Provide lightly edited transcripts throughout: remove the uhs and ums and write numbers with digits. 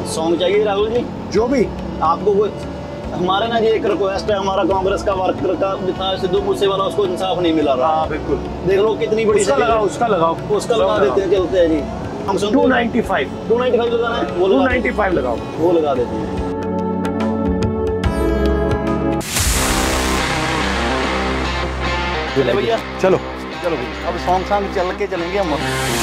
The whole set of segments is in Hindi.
सॉन्ग चाहिए राहुल जी? जो भी आपको कोई हमारा ना जी एक रिक्वेस्ट है, हमारा कांग्रेस का वर्कर का था सिद्धू मूसेवाला, उसको इंसाफ नहीं मिला रहा। हाँ बिल्कुल, देख लो कितनी बड़ी उसका लगाओ, उसका लगा देते हैं, चलते हैं जी। हम 295 लगाना है, वो 295 लगाओ, वो लगा देते हैं। चले भैया, चलो चलो भैया, अब सॉन्ग चल के चलेंगे हम।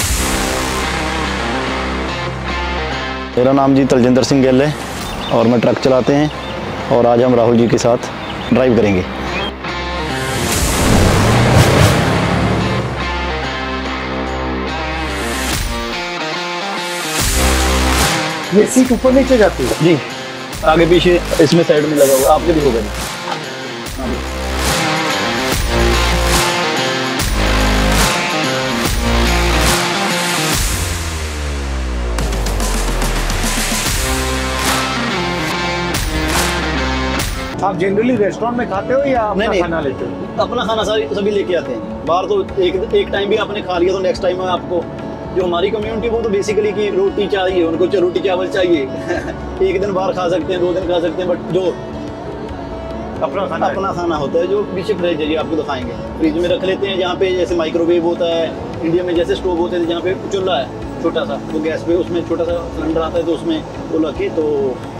मेरा नाम जी तलजिंदर सिंह गिल है और मैं ट्रक चलाते हैं, और आज हम राहुल जी के साथ ड्राइव करेंगे। ये सीट ऊपर नीचे जाती है जी, आगे पीछे इसमें साइड में लगा हुआ, आपके भी होगा जी। आप जनरली रेस्टोरेंट में खाते हो या अपना नहीं, खाना लेते हो? अपना खाना सभी लेके आते हैं। बाहर तो एक टाइम भी आपने खा लिया तो नेक्स्ट टाइम आपको, जो हमारी कम्युनिटी वो तो बेसिकली की रोटी चाहिए, उनको रोटी चावल चाहिए। एक दिन बाहर खा सकते हैं, 2 दिन खा सकते हैं, बट जो अपना खाना होता है जो पीछे फ्रिज है जी, आपको दिखाएंगे। फ्रिज में रख लेते हैं, जहाँ पे जैसे माइक्रोवेव होता है, इंडिया में जैसे स्टोव होते थे जहाँ पे चूल्हा है छोटा सा, वो गैस पे उसमें छोटा सा सिलेंडर आता है, तो उसमें वो रखे तो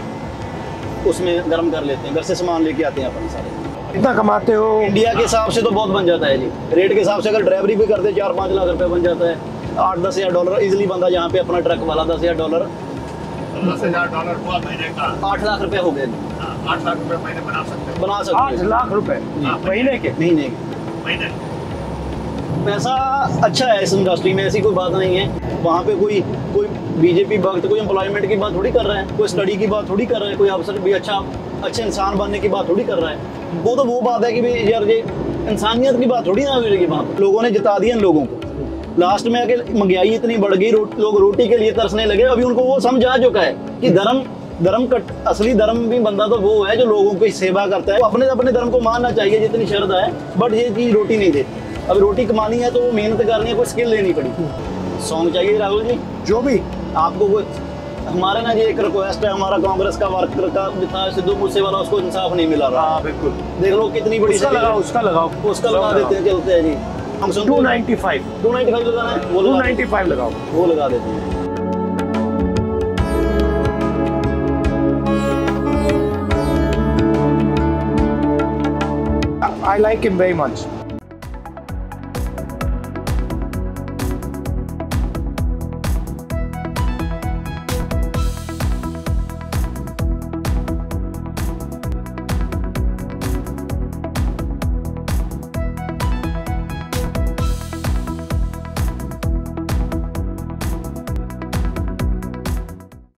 उसमें गर्म कर लेते हैं। घर से सामान लेके आते हैं अपन सारे। कितना कमाते हो? इंडिया के हिसाब से तो बहुत बन जाता है जी, रेट के हिसाब से अगर ड्राइवरी भी करते 4-5 लाख रुपए बन जाता है। 8-10 हज़ार डॉलर इजिली बनता, जहाँ पे अपना ट्रक वाला 10 हज़ार डॉलर, 10 हज़ार डॉलर हुआ महीने का, 8 लाख रुपए हो गए। 8 लाख रुपए महीने बना सकते हैं। 8 लाख रुपए महीने के? महीने पैसा अच्छा है इस इंडस्ट्री में, ऐसी कोई बात नहीं है। वहाँ पे कोई बीजेपी भक्त कोई एम्प्लॉयमेंट की बात थोड़ी कर रहे हैं, कोई स्टडी की बात थोड़ी कर रहे हैं, कोई अफसर भी अच्छे इंसान बनने की बात थोड़ी कर रहा है। वो तो वो बात है कि भाई यार ये इंसानियत की बात थोड़ी ना हुई। बात लोगों ने जिता दिया इन लोगों को, लास्ट में आके महंगाई इतनी बढ़ गई, लोग रोटी के लिए तरसने लगे। अभी उनको वो समझ आ चुका है कि असली धर्म भी बंदा तो वो है जो लोगों की सेवा करता है। अपने धर्म को मानना चाहिए जितनी श्रद्धा है, बट ये चीज रोटी नहीं देती। अब रोटी कमानी है तो वो मेहनत करनी है, कोई स्किल लेनी पड़ी। सॉन्ग चाहिए राहुल जी? जो भी आपको कोई हमारा ना जी एक रिक्वेस्ट है, हमारा कांग्रेस का वर्कर का था सिद्धू मूसेवाला, उसको इंसाफ नहीं मिला रहा। हाँ बिल्कुल, देख लो कितनी बड़ी उसका लगाओ, उसका लगा देते हैं, चलते हैं जी। हम 295 लगाना है, वो 295 लगाओ, वो लगा देते हैं। I like him very much.